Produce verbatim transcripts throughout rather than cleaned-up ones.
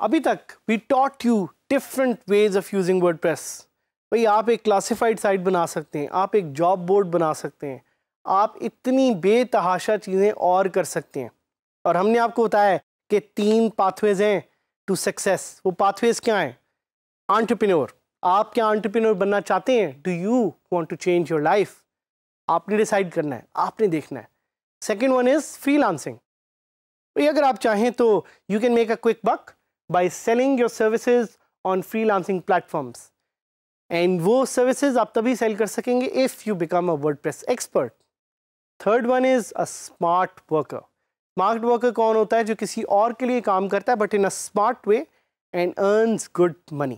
अभी तक we taught you different ways of using WordPress. भाई आप एक क्लासिफाइड साइट बना सकते हैं, आप एक जॉब बोर्ड बना सकते हैं, आप इतनी बेतहाशा चीज़ें और कर सकते हैं। और हमने आपको बताया कि तीन पाथवेज हैं टू सक्सेस। वो पाथवेज क्या हैं? एंटरप्रेन्योर, आप क्या एंटरप्रेन्योर बनना चाहते हैं? Do you want to change your life? आपने डिसाइड करना है, आपने देखना है। Second one is freelancing. भाई अगर आप चाहें तो you can make a quick buck by selling your services on freelancing platforms, and वो सर्विसेज आप तभी सेल कर सकेंगे if you become a WordPress expert. Third one is a smart worker. Smart worker कौन होता है? जो किसी और के लिए काम करता है but in a smart way and earns good money.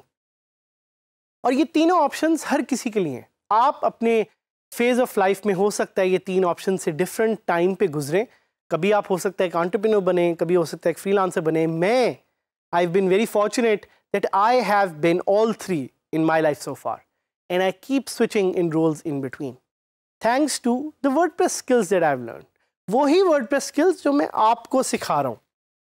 और ये तीनों ऑप्शंस हर किसी के लिए हैं। आप अपने फेज ऑफ लाइफ में हो सकता है ये तीन ऑप्शन से डिफरेंट टाइम पे गुजरें। कभी आप हो सकता है एक एंटरप्रेन्योर बने, कभी हो सकता है एक फ्रीलांसर बने। मैं I have been very fortunate that I have been all three in my life so far, and I keep switching in roles in between thanks to the WordPress skills that I have learn. वही WordPress skills जो मैं आपको सिखा रहा हूँ।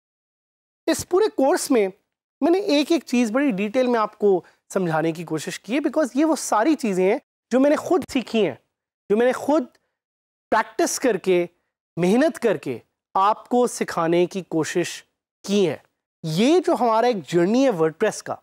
इस पूरे course में मैंने एक एक चीज़ बड़ी डिटेल में आपको समझाने की कोशिश की है, बिकॉज ये वो सारी चीज़ें हैं जो मैंने खुद सीखी हैं, जो मैंने खुद प्रैक्टिस करके, मेहनत करके आपको सिखाने की कोशिश की है। ये जो हमारा एक जर्नी है वर्डप्रेस का,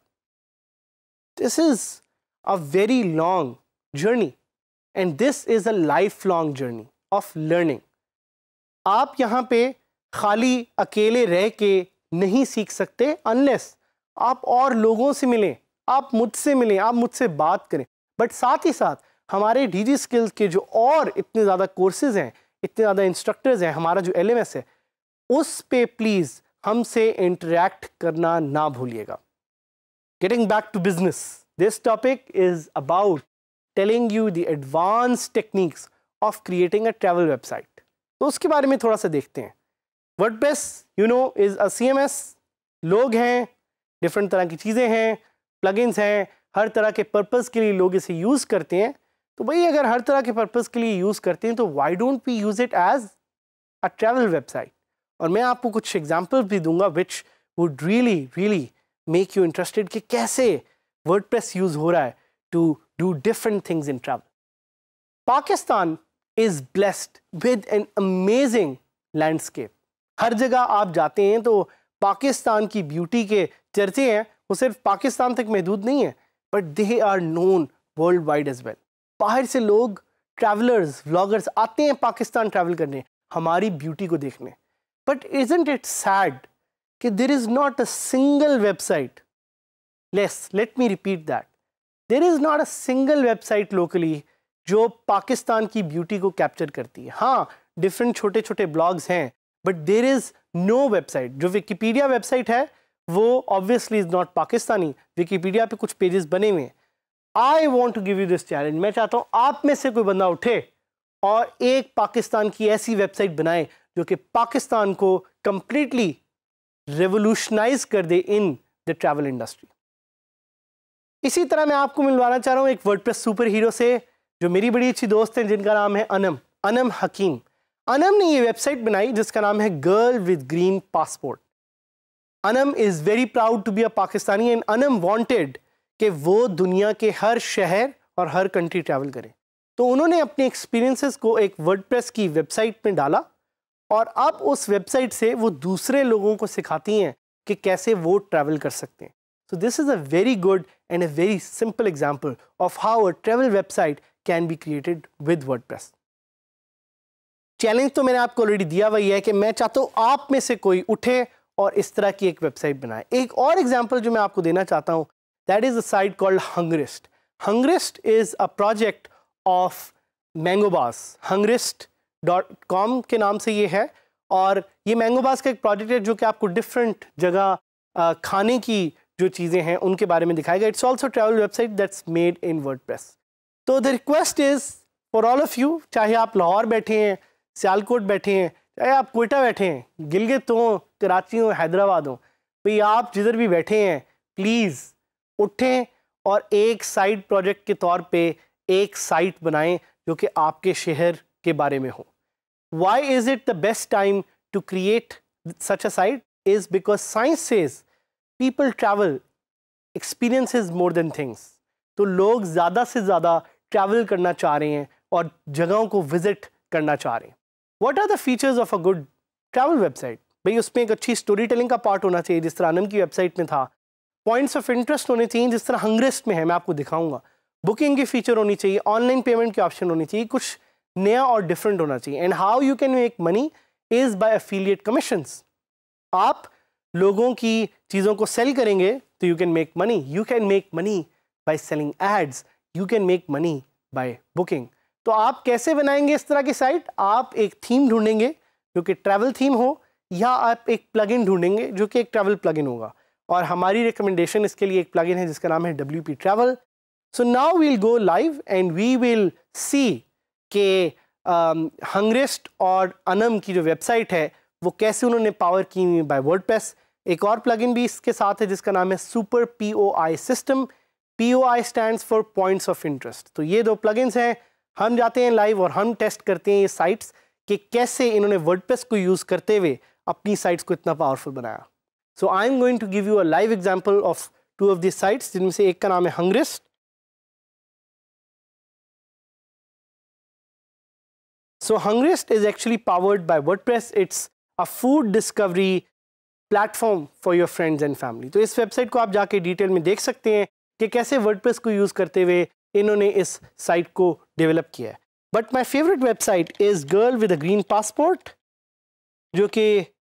this is a very long journey and this is a life long journey of learning. आप यहाँ पे खाली अकेले रह के नहीं सीख सकते अनलेस आप और लोगों से मिलें, आप मुझसे मिलें, आप मुझसे बात करें। बट साथ ही साथ हमारे डीजी स्किल्स के जो और इतने ज़्यादा कोर्सेज हैं, इतने ज़्यादा इंस्ट्रक्टर्स हैं, हमारा जो एल एम एस है, उस पे प्लीज़ हमसे इंटरेक्ट करना ना भूलिएगा। Getting back to business, this topic is about telling you the advance techniques of creating a travel website. तो उसके बारे में थोड़ा सा देखते हैं। WordPress you know is a C M S. लोग हैं, डिफरेंट तरह की चीज़ें हैं, प्लगइन्स हैं, हर तरह के पर्पस के लिए लोग इसे यूज़ करते हैं। तो भाई अगर हर तरह के पर्पस के लिए यूज़ करते हैं तो why don't we use it as a travel website. और मैं आपको कुछ एग्जाम्पल्स भी दूंगा which would really really make you interested कि कैसे वर्डप्रेस यूज़ हो रहा है to do different things in travel. Pakistan is blessed with an amazing landscape. हर जगह आप जाते हैं तो पाकिस्तान की ब्यूटी के चर्चे हैं, वो सिर्फ पाकिस्तान तक महदूद नहीं है, but they are known world wide as well. बाहर से लोग, ट्रैवलर्स, व्लॉगर्स आते हैं पाकिस्तान ट्रैवल करने, हमारी ब्यूटी को देखने। बट इजंट इट सैड कि there is not a single website, less let me repeat that, there is not a single website locally जो पाकिस्तान की ब्यूटी को कैप्चर करती है। हाँ, डिफरेंट छोटे छोटे ब्लॉग्स हैं, but there is no website. जो विकिपीडिया वेबसाइट है वो obviously is not Pakistani, Wikipedia पे कुछ पेजेस बने हुए हैं। I want to give you this challenge. मैं चाहता हूँ आप में से कोई बंदा उठे और एक पाकिस्तान की ऐसी वेबसाइट बनाए जो कि पाकिस्तान को कंप्लीटली रेवोल्यूशनाइज कर दे इन द ट्रैवल इंडस्ट्री। इसी तरह मैं आपको मिलवाना चाह रहा हूँ एक वर्डप्रेस सुपर हीरो से, जो मेरी बड़ी अच्छी दोस्त है, जिनका नाम है अनम अनम हकीम। अनम ने ये वेबसाइट बनाई जिसका नाम है girl with green passport. Anam is very proud to be a Pakistani and Anam wanted कि वो दुनिया के हर शहर और हर कंट्री ट्रैवल करें। तो उन्होंने अपने एक्सपीरियंसेस को एक वर्डप्रेस की वेबसाइट में डाला और अब उस वेबसाइट से वो दूसरे लोगों को सिखाती हैं कि कैसे वो ट्रैवल कर सकते हैं। So this is a very good and a very simple example of how a travel website can be created with WordPress. Challenge तो मैंने आपको ऑलरेडी दिया हुआ है कि मैं चाहता हूँ आप में से कोई उठे और इस तरह की एक वेबसाइट बनाए। एक और एग्जांपल जो मैं आपको देना चाहता हूँ, that is a site called Hungrist. Hungrist is a project of Mangobaz. Hungrist dot com के नाम से ये है, और ये मैंगोबास का एक प्रोजेक्ट है जो कि आपको डिफरेंट जगह खाने की जो चीज़ें हैं उनके बारे में दिखाएगा। It's also travel website that's made in WordPress. तो the request is for all of you, चाहे आप लाहौर बैठे हैं, सियालकोट बैठे हैं, चाहे आप कोयटा बैठे हैं, गिलगित हो, कराची हो, हैदराबाद हो, भाई आप जिधर भी बैठे हैं प्लीज़ उठें और एक साइड प्रोजेक्ट के तौर पे एक साइट बनाएं जो कि आपके शहर के बारे में हो। Why is it the best time to create such a site is because science says people travel, experience is more than things. तो लोग ज़्यादा से ज़्यादा ट्रैवल करना चाह रहे हैं और जगहों को विजिट करना चाह रहे हैं. What are the features of a good travel website? भाई उसमें एक अच्छी स्टोरी टेलिंग का पार्ट होना चाहिए जिस तरह अनम की वेबसाइट में था. पॉइंट्स ऑफ इंटरेस्ट होने चाहिए जिस तरह हंग्रेस्ट में है, मैं आपको दिखाऊंगा. बुकिंग की फीचर होनी चाहिए, ऑनलाइन पेमेंट के ऑप्शन होनी चाहिए, कुछ नया और डिफरेंट होना चाहिए. And how you can make money is by affiliate commissions. आप लोगों की चीज़ों को सेल करेंगे तो you can make money. You can make money by selling ads. You can make money by booking. तो आप कैसे बनाएंगे इस तरह की साइट? आप एक थीम ढूंढेंगे जो कि ट्रैवल थीम हो, या आप एक प्लगइन ढूंढेंगे जो कि एक ट्रैवल प्लगइन होगा. और हमारी रिकमेंडेशन इसके लिए एक प्लगइन है जिसका नाम है W P travel. So now we'll go live and we will see के हंग्रेस्ट और अनम की जो वेबसाइट है वो कैसे उन्होंने पावर की हुई बाय वर्डप्रेस. एक और प्लगइन भी इसके साथ है जिसका नाम है super P O I system. P O I stands for points of interest. तो ये दो प्लगइन्स हैं. हम जाते हैं लाइव और हम टेस्ट करते हैं ये साइट्स कि कैसे इन्होंने वर्डप्रेस को यूज़ करते हुए अपनी साइट्स को इतना पावरफुल बनाया. So I am going to give you a live example of two of this sites, जिनमें से एक का नाम है हंग्रेस्ट. So Hungrest is actually powered by WordPress. It's a food discovery platform for your friends and family. तो इस website को आप जाके डिटेल में देख सकते हैं कि कैसे WordPress को यूज़ करते हुए इन्होंने इस साइट को डेवलप किया है. But my favourite website is girl with a green passport, जो कि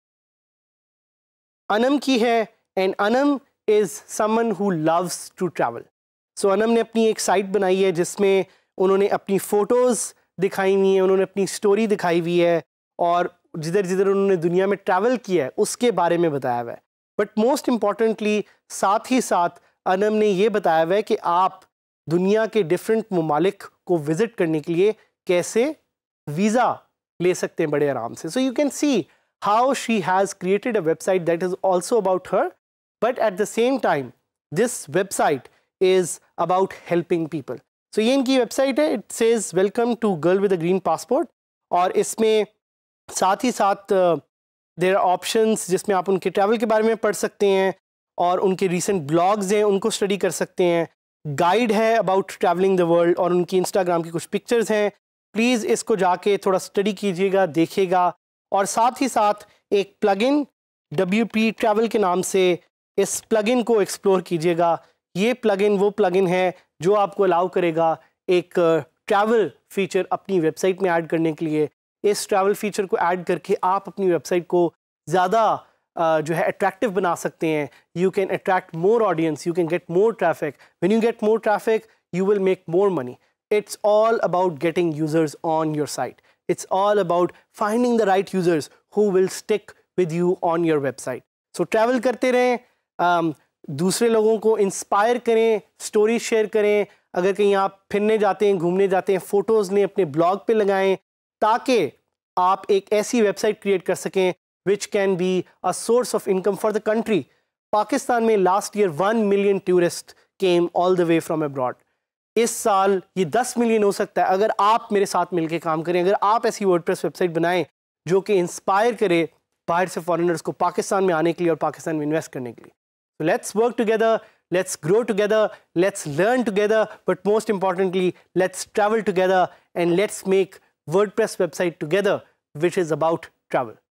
अनम की है. And Anam is someone who loves to travel. So Anam ने अपनी एक साइट बनाई है जिसमें उन्होंने अपनी फ़ोटोज़ दिखाई हुई है, उन्होंने अपनी स्टोरी दिखाई हुई है और जिधर जिधर उन्होंने दुनिया में ट्रैवल किया है उसके बारे में बताया हुआ है. बट मोस्ट इम्पॉर्टेंटली साथ ही साथ अनम ने ये बताया हुआ है कि आप दुनिया के डिफरेंट ममालिक को विज़िट करने के लिए कैसे वीज़ा ले सकते हैं बड़े आराम से. So you can see how she has created a website that is also about her, but at the same time this website is about helping people. So so, ये इनकी वेबसाइट है. It says welcome to girl with a green passport. और इसमें साथ ही साथ there are options जिसमें आप उनके ट्रैवल के बारे में पढ़ सकते हैं और उनके रीसेंट ब्लॉग्स हैं उनको स्टडी कर सकते हैं. गाइड है अबाउट ट्रैवलिंग द वर्ल्ड और उनकी इंस्टाग्राम की कुछ पिक्चर्स हैं. प्लीज़ इसको जाके थोड़ा स्टडी कीजिएगा, देखिएगा. और साथ ही साथ एक प्लगइन डब्ल्यू पी ट्रैवल के नाम से इस प्लगइन को एक्सप्लोर कीजिएगा. ये प्लगइन वो प्लगइन है जो आपको अलाउ करेगा एक ट्रैवल फीचर अपनी वेबसाइट में ऐड करने के लिए. इस ट्रैवल फीचर को ऐड करके आप अपनी वेबसाइट को ज़्यादा जो है अट्रैक्टिव बना सकते हैं. You can attract more audience, you can get more traffic. When you get more traffic you will make more money. It's all about getting users on your site. It's all about finding the right users who will stick with you on your website. So travel करते रहें, um, दूसरे लोगों को inspire करें, story share करें. अगर कहीं आप फिरने जाते हैं, घूमने जाते हैं, फ़ोटोज़ ने अपने ब्लॉग पे लगाएं ताकि आप एक ऐसी वेबसाइट क्रिएट कर सकें which can be a source of income for the country. Pakistan में last year one million tourist came all the way from abroad. इस साल ये दस मिलियन हो सकता है अगर आप मेरे साथ मिलकर काम करें. अगर आप ऐसी वर्डप्रेस वेबसाइट बनाएं जो कि इंस्पायर करे बाहर से फॉरेनर्स को पाकिस्तान में आने के लिए और पाकिस्तान में इन्वेस्ट करने के लिए. So let's work together, let's grow together, let's learn together, but most importantly, let's travel together and let's make WordPress website together, which is about travel.